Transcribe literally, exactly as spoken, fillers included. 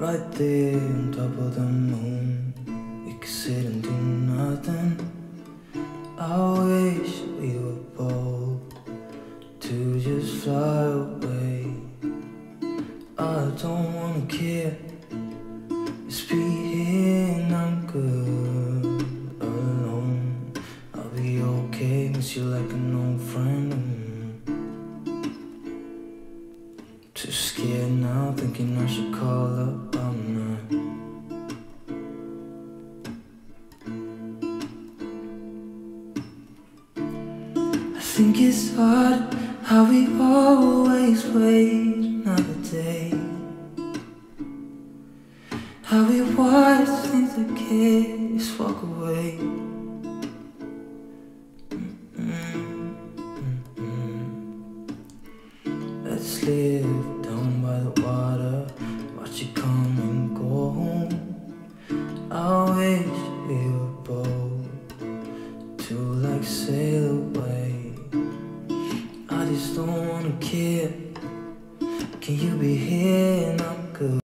right there on top of the moon. We could sit and do nothing. I wish we were bold to just fly away. I don't wanna care, just be here and I'm good alone. I'll be okay, miss you like an old friend. Too scared now, thinking I should call up, I'm not. I think it's hard how we always wait another day, how we watch things that kids walk away. Let's live down by the water, watch it come and go home. I wish we were bold to like sail away. I just don't wanna care. Can you be here and I'm good?